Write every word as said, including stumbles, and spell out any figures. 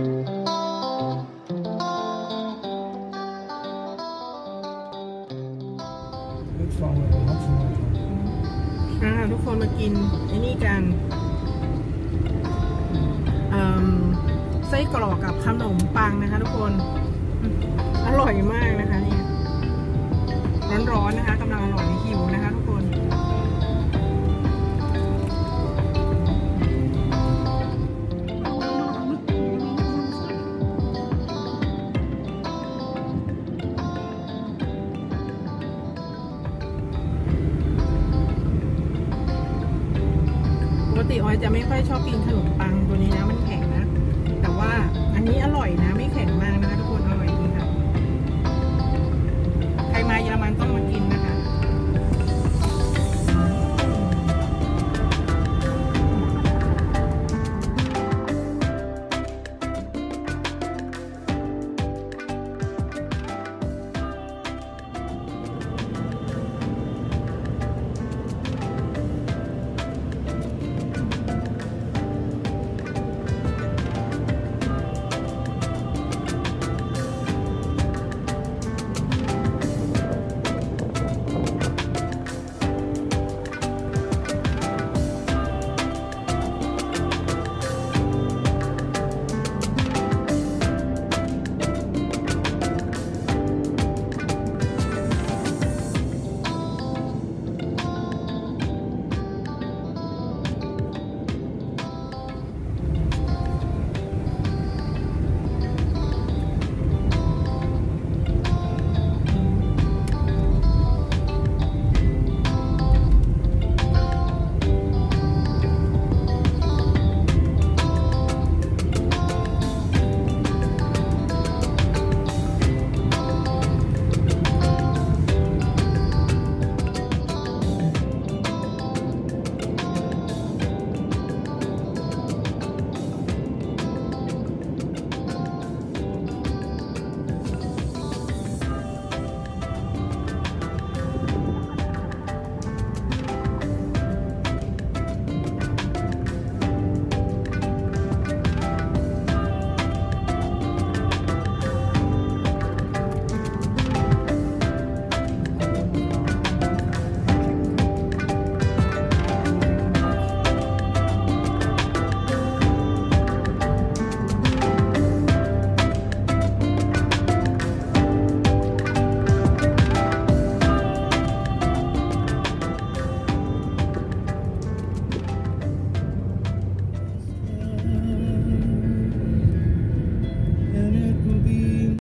นะคะทุกคนมากินไอ้นี่กันไส้กรอกกับขนมปังนะคะทุกคนอร่อยมากนะคะนี่ร้อนๆนะคะกำลังอร่อยหิวนะคะทุกคนปกติออยจะไม่ค่อยชอบกินขนมปังตัวนี้นะมันแข็งนะแต่ว่าอันนี้อร่อยนะไม่แข็งมากนะคะทุกคนอร่อยดีค่ะใครมาเยอรมันต้องมากินนะคะ